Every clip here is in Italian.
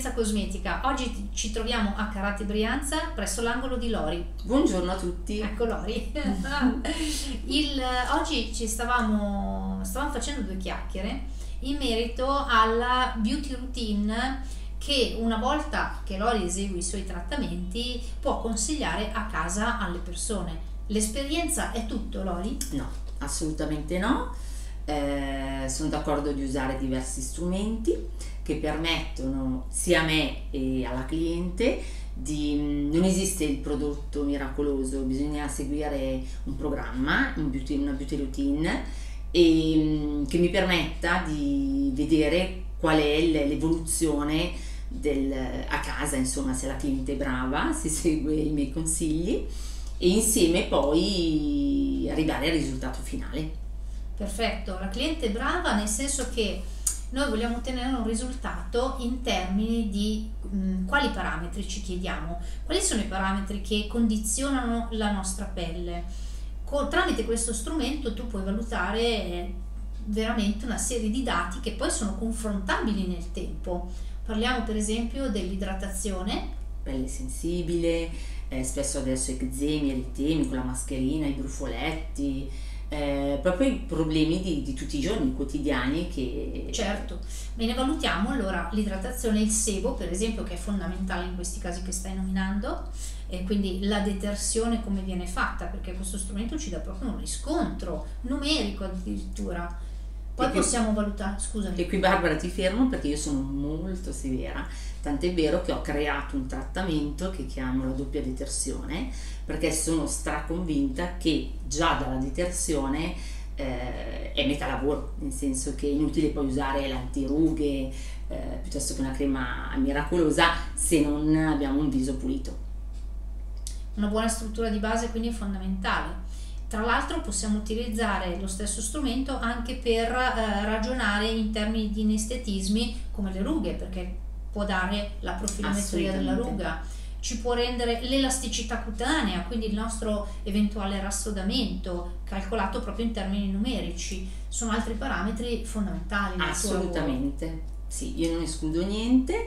Sapienza Cosmetica. Oggi ci troviamo a Carate Brianza presso l'angolo di Lori. Buongiorno a tutti. Ecco Lori. Oggi stavamo facendo due chiacchiere in merito alla beauty routine che una volta che Lori esegue i suoi trattamenti può consigliare a casa alle persone. L'esperienza è tutto, Lori? No, assolutamente no. Sono d'accordo di usare diversi strumenti che permettono sia a me e alla cliente non esiste il prodotto miracoloso, bisogna seguire un programma, una beauty routine che mi permetta di vedere qual è l'evoluzione a casa, insomma, se la cliente è brava, se segue i miei consigli e insieme poi arrivare al risultato finale. Perfetto, la cliente è brava nel senso che noi vogliamo ottenere un risultato in termini di quali parametri ci chiediamo, quali sono i parametri che condizionano la nostra pelle. Tramite questo strumento tu puoi valutare veramente una serie di dati che poi sono confrontabili nel tempo. Parliamo per esempio dell'idratazione. Pelle sensibile, spesso adesso eczemi, eritemi con la mascherina, i brufoletti, proprio i problemi di tutti i giorni, quotidiani che... Certo, bene, valutiamo allora l'idratazione, il sebo per esempio, che è fondamentale in questi casi che stai nominando, e quindi la detersione come viene fatta, perché questo strumento ci dà proprio un riscontro numerico addirittura. Poi possiamo valutare, scusami. E qui Barbara ti fermo perché io sono molto severa, tant'è vero che ho creato un trattamento che chiamo la doppia detersione, perché sono straconvinta che già dalla detersione è metà lavoro, nel senso che è inutile poi usare l'antirughe piuttosto che una crema miracolosa se non abbiamo un viso pulito. Una buona struttura di base quindi è fondamentale. Tra l'altro possiamo utilizzare lo stesso strumento anche per ragionare in termini di inestetismi come le rughe, perché può dare la profilometria della ruga, ci può rendere l'elasticità cutanea, quindi il nostro eventuale rassodamento calcolato proprio in termini numerici. Sono altri parametri fondamentali. Assolutamente, sì, io non escludo niente.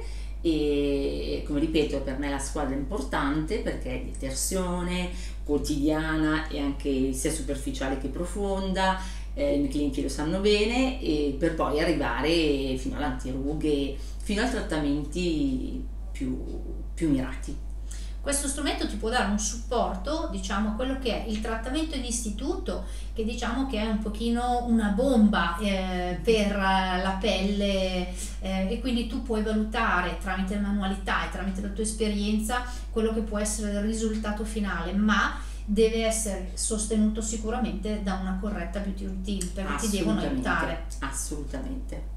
E come ripeto, per me la squadra è importante perché è detersione quotidiana e anche sia superficiale che profonda, i miei clienti lo sanno bene, e per poi arrivare fino all'antirughe, fino a trattamenti più mirati. Questo strumento ti può dare un supporto, diciamo, a quello che è il trattamento in istituto, che diciamo che è un pochino una bomba per la pelle, e quindi tu puoi valutare tramite la manualità e tramite la tua esperienza quello che può essere il risultato finale, ma deve essere sostenuto sicuramente da una corretta beauty routine, perché ti devono aiutare. Assolutamente.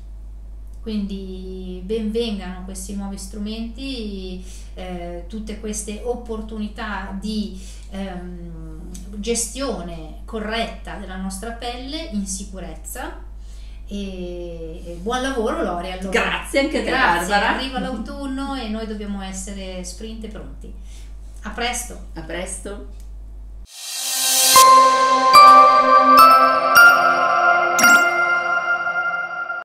Quindi benvengano questi nuovi strumenti, tutte queste opportunità di gestione corretta della nostra pelle in sicurezza, e buon lavoro Lori. Allora. Grazie anche a te Barbara. Arriva l'autunno e noi dobbiamo essere sprint e pronti. A presto. A presto.